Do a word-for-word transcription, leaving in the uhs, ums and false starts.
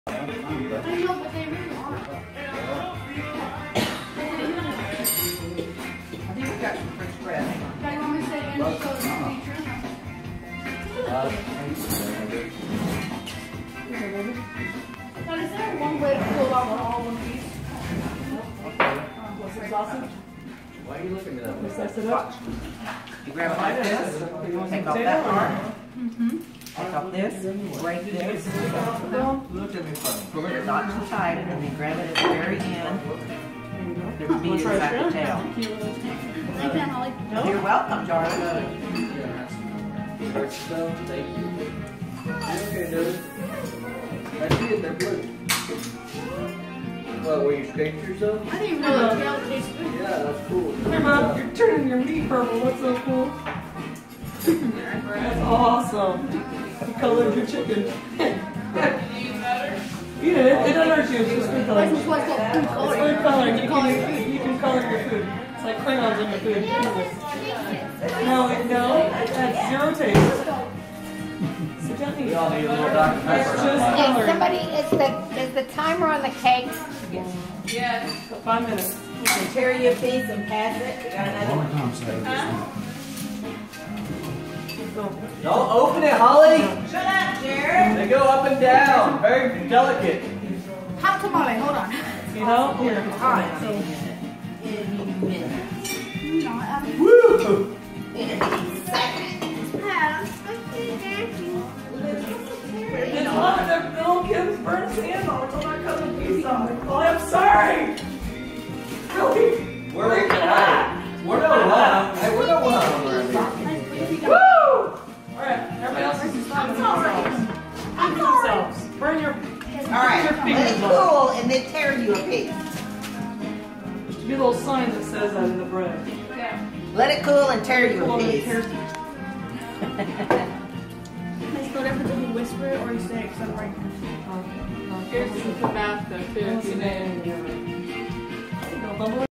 I know, but they really aren't. I think we got some French bread. Okay, want me to say Andrew goes to the teacher? Now, is there one way to pull out all one piece? What's the sausage? Why are you looking at Let's that? slice it up. You grab it like this, take off that part, take off this, break this, Look at me funny. pull it not too tight, and then grab it at the very end. The meat inside the tail. Like that, Holly? You're welcome, Charlie. Thank you. You okay, dude? I see it, they're blue. What, where you scraped yourself? I didn't even know the tail tastes good. Yeah, that's cool. Hey Mom, you're turning your meat purple. That's so cool. That's awesome. You colored your chicken. Eat it. It doesn't hurt you. It's just food coloring. That's what's called food It's coloring. food coloring. You Color your can, food. you can color your food. It's like crayons on your food. No, it, no, it has zero taste. So don't eat We it. all need a little Doctor It's Pepper. just Hey, coloring. somebody, is the, is the timer on the cake? Five minutes. You can tear you a piece and pass it. You got another one? Don't open it, Holly! Shut up, Jared. They go up and down. Very delicate. Hot tamale, hold on. You know? Here. Alright, so No, I mean, Woo! It's on their Bill Kim's burnt sandwich. I'm not cutting a piece off. Oh, I'm sorry. Really? We're, hey, we're no one. Hey, we're no one around here. Woo! All right, everybody else is I'm sorry. Keep themselves. Burn your. Alright, let it cool and then tear you a piece. There should be a little sign that says that in the bread. Let it cool and tear you Well, a it piece. tears- There's no difference if you whisper it or you say it, because I'm right here. Here's the Tabasco too. If you name it. There you go, Bumble.